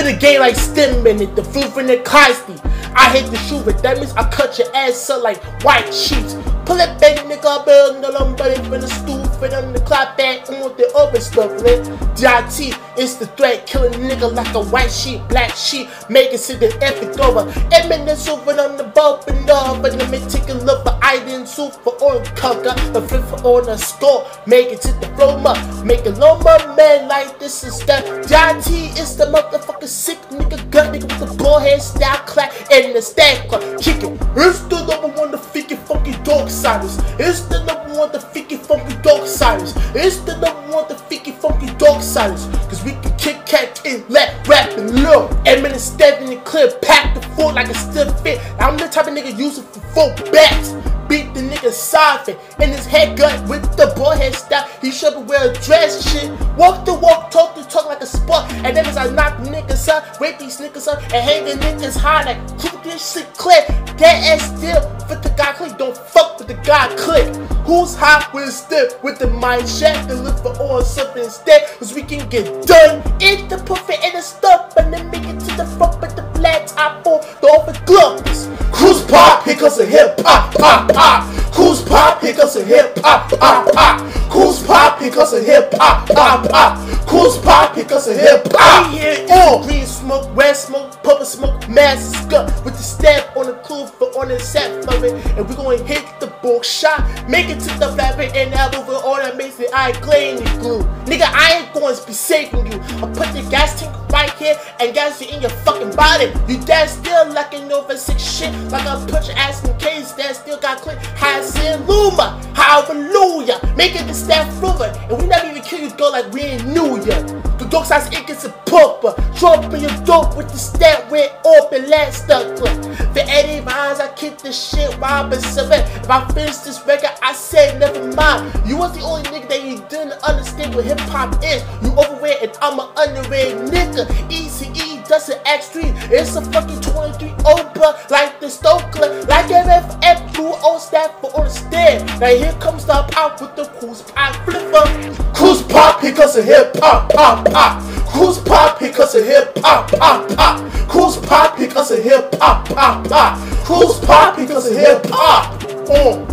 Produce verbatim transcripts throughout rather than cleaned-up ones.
Spin the game like stem minute, the floof in the Cosby. I hit the shoe with that means I cut your ass up like white sheets. Pull it back, nigga, build no lumber from the stool, fit on the clock back on the other stuff, lit. D I T is the threat, killing nigga like a white sheep, black sheep, making shit the epic over. Eminence over on the bulb and up, but let me take a look for I didn't soup for on cover, the flip for on the score, make it to the flow up, make a low man like this is that. D I T is the motherfucking sick nigga, gun nigga with the ball head style clap and the stack kick it. It's the number one, the freaking funky dog. It's the number one, the freaky funky dog silence. It's the number one, the freaky funky dog silence. Cause we can kick cat in, let rap and look. Eminem stepping in clear, pack the foot like a stiff fit. I'm the type of nigga using for four bats. Beat the nigga soft in his head gut with the ball head style. He should be wear a dress shit. Walk the walk, talk the talk like a sport. And then as I knock niggas up, rape these niggas up, and hang the niggas high like keep this shit clear. That ass still for the guy click. Don't fuck with the guy click. Who's hot with a stiff with the mind shaft and look for on something instead? Cause we can get done. Eat the puffin and the stuff, and then make it to the front with the flat top on the open gloves. Cruise pop, here comes a hip hop, pop, pop. Cruise pop, here comes a hip hop, pop, pop. Cruise pop, here comes a hip hop, pop, pop. Cruise pop, here comes a hip hop. We here in green smoke, red smoke, purple smoke, mass skunk with the stamp on the clue for on the set of it. And we gonna hit the book shot, make it to the flat and now over all that makes it I glare in glue. Nigga, I ain't going to be saving you. I put the gas tank right here and gas it in your fucking body. You dead still lacking over six shit. Like I put your ass in case that still got click. High sin Luma, hallelujah. Making the staff fluid. And we never even kill you, go like we ain't new yet. The dog size it gets a pumper. Drop in your dope with the stat with open last stuck clip. For eighty miles, I kick this shit while I've been seven. If I finish this record, I said never mind. You was the only nigga that you didn't understand what hip hop is. You overrated and I'm an underrated nigga. E C E does an extreme. It's a fucking twenty-three over like the Stoker, like M F F blue old staff for on the stand. Now here comes the pop with the cruise pop flipper. Cruise pop, here comes a hip hop, pop, pop. Cruise pop, here comes a hip hop, pop, pop. Cruise pop, here comes a hip hop, pop, pop. Cruise pop, here comes a hip hop. Oh.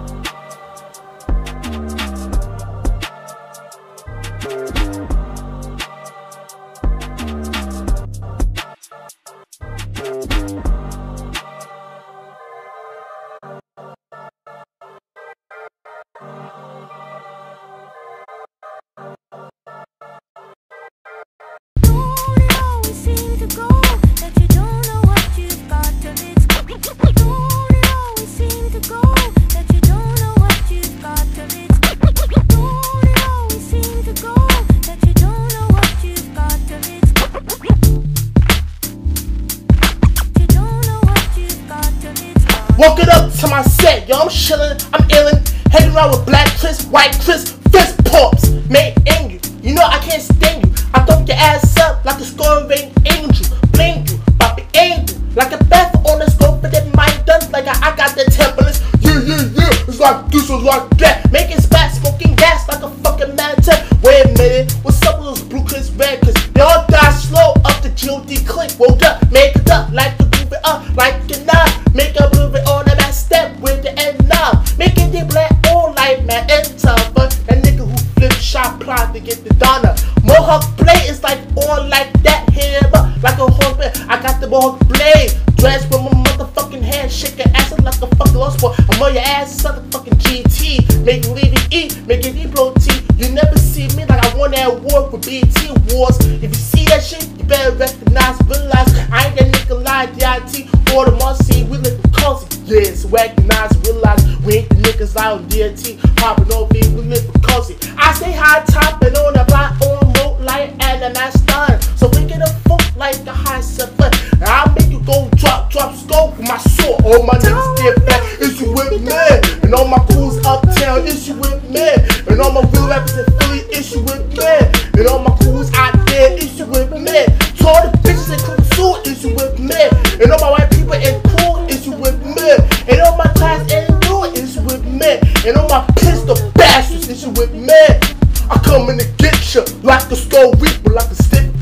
Walking up to my set, yo, I'm chillin', I'm illin', hanging around with black Chris, white Chris, fist pumps, made angry. You know I can't stand you. I thump your ass up like a scoring angel, blame you, Bobby angel, like a bath on the scope, but then my done like I, I got the templates. Yeah, yeah, yeah, it's like this or like that, making spat, smoking gas like a fucking mantis. Wait a minute, what's up with those blue clips, red clips? They all die slow up the G O D click, rolled up, make it up like the move it up like a knife, make a move it on that step with the end knob, making the black all like man and tougher. That nigga who flip shot plot to get the Donna. Mohawk blade is like all like that here, like a horse. I got the Mohawk blade, dressed with my motherfucking hand, shaking ass like a fucking lost boy. I'm on your ass, like a fucking G T, make you leave it eat, make it eat protein. You never see me like I won that award for B T Awards. If you see that shit, you better recognize, realize I ain't that nigga like D I T or the Marcy. We live in cozy, yeah, so recognize, realize we ain't the niggas out on D I T, popping over here, we live in cozy. I say high top and on the block on remote light and the mask done. So we get a funk like a high seven. I'll make you go drop, drop, scope with my sword. All my niggas get back, is you with me? And all my crews uptown, is you with me? And all my real rappers in Philly, is you with me? And all my crews out there, is you with me? To all the bitches in Crew two, is you with me? And all my white people in Cool, is you with me? And all my class in New, is you with me? And all my pistol bastards, is you with me? I come in to get you like a skull reaper, like a stick on your heart.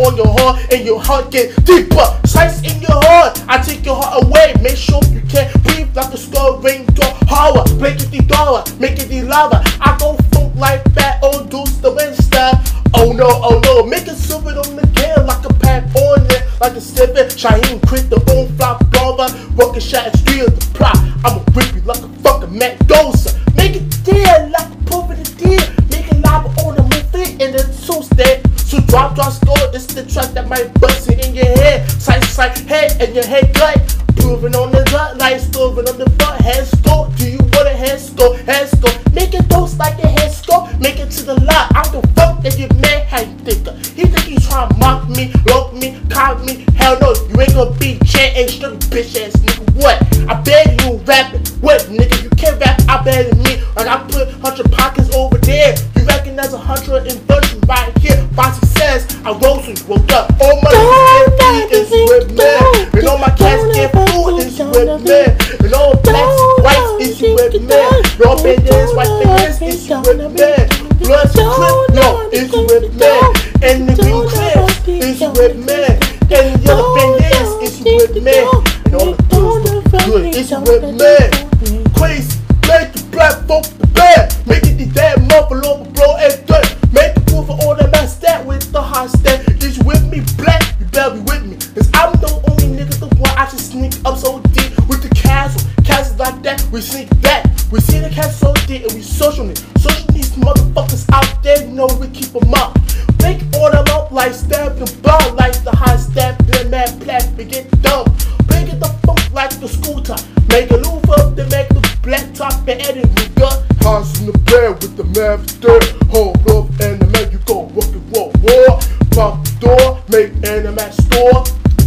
door and your heart get deeper. Slice in your heart, I take your heart away. Make sure you can't breathe like a skull ring door. Horror, break it the dollar, make it the lava. I go funk like that, oh deuce the wind style. Oh no, oh no, make it silver on the game like a pack on it, like a seven. Shaheen quit the own flop brother, rocket shot and steal the plot. I'ma rip you like a fucking Mendoza. Make it dead like a proof of the deal. Make it lava on the movie in the two step. So drop, drop, store, this the track that might bust it in your head. Sight, sight, head, and your head gut. Proving on the gut, like storing on the butt. Head score, do you want a head score? Head score, make it dose like a head score. Make it to the lot, I don't fuck that you man, how you think? He think he tryna mock me, lock me, cop me. Hell no, you ain't gonna be J A straight bitch ass nigga. What? I bet you rapping. What nigga? You can't rap, I bet me. And I put hundred pockets over there. You recognize a hundred in virtue right here. Foxy says I rose and woke up. All my niggas is with me. And all my cats get food is with me. And all blacks, whites is with me. Raw bandits, white bandits is with me. Bloods and crip, no, is with me. And the green clips is with me. And the yellow bandits is with me. And all the dudes look good is with me. Crazy, make the black folk the bad. Make it the damn muffle over blow and dirt. Make the proof of all the mess that with the high step. Is with me black, you better be with me. Cause I'm the only nigga the one I just sneak up so deep with the castle. Castles like that, we sneak back. We see the castle so deep and we social it. Social these motherfuckers out there, you know we keep them up. Make all them up like stab the bar, like the high step, the mad black, we get dumb. Bring it the funk like the scooter. Make a move up, then make the black top and edit we got. House in the bed with the master. Hold up and the man you go rock and roll war. Pop the door, make an M at store.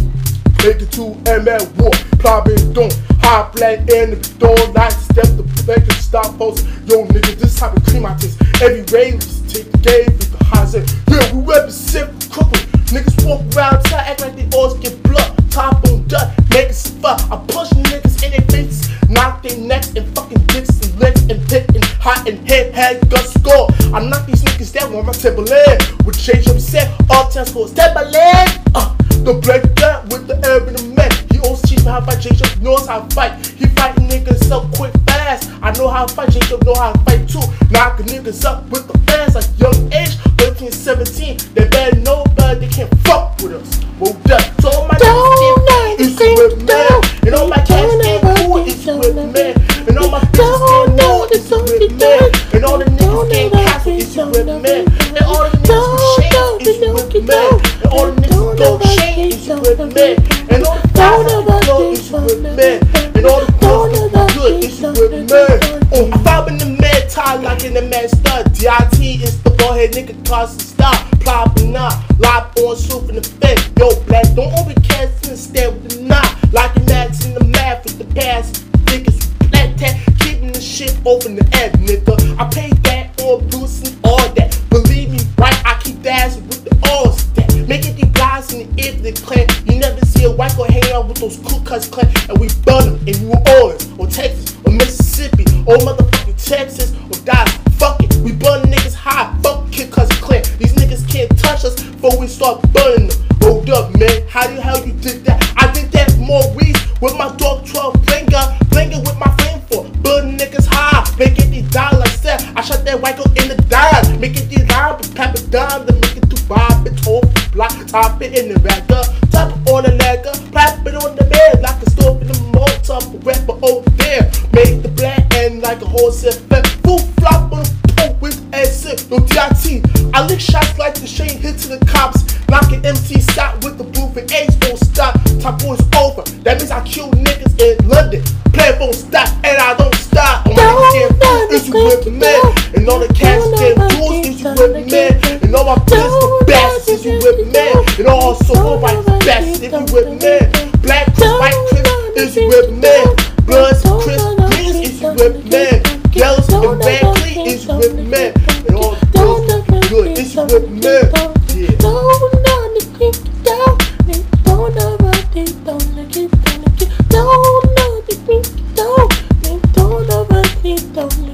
Make it to M at war. Probably don't high black in the door. Like step the back and stop post. Yo nigga, this type of cream I taste. Every way we take the game with the highs in. Yeah, we represent Crooklyn. Niggas walk around town, act like they always get blood. Top on dust, make it fun. I push niggas in their faces, knock their necks and fucking dicks and legs and pit and hot and head, head, gut score. I knock these niggas down on my Timberland. With change up set, all ten scores. Timberland! Uh, the black guy with the air in the man. He always teach me how to fight, change up knows how to fight. He fighting niggas so quick, fast. I know how to fight, change up know how to fight too. Knocking niggas up with the fans like young age, thirteen, seventeen. They better know, but they can't fuck with us. Well done. So all my niggas is with me. And all my cats get cool is with me. And all my bitches get know is with me. And all the niggas get castle is with me. And all the niggas with shades is with me. And all the niggas go shade is with me. And all the guys go is with me. And all the girls look good is with me. Oh, I found in the mad tie like in the mad stud. D I T is the ball head nigga cause the stop. Plopping up, lock on swoop in the fence. Yo, black, don't over cast instead with the knot. Like the mats in the math with the past. Niggas flat tat, keeping the shit open the end, nigga. I pay that all blues and all that. Believe me, right? I keep dancing with the all stat. Making the guys in the if they clan. You never see a white girl hang out with those Ku Klux Klan. And we burn them in New Orleans, or Texas, or Mississippi, or motherfucking Texas, or Dallas. Fuck it, we burn niggas high. Fuck Kid Cousin Clan. These niggas can't touch us before we start burning them. Hold up, man. How the hell you did that? I did that more weeds with my dog twelve finger. Blinking with my flame for burning niggas high. Making these die like that. I shot that white girl in the dime. Making these dime, but tap it down to make it to vibe. It's off the block. Top it in the racker. Top it on the lagger. Clap it on the bed like a stove in the mall. Top a rapper over there. Make the black end like a horse and flip. Full flop on the pole with ass sip. No D I T. I lick shots like the Shane hit to the cops. Knocking M T stop with the booth and A's don't stop. Top boys over. That means I kill niggas in London. Play won't stop and I don't stop. All my niggas get food is with me. And all the cats get jewels is with me. And all my bitches the best is you with me. And also all my best if you with me. Black Chris, white Chris is you with me. Bloods, Chris, Greens is you with me. Yellows and red clean is you with me. And all the girls look good is you with me. Yeah. Don't know the kick down. Don't know what they don't like it. Don't know the kick down. Don't know what they don't.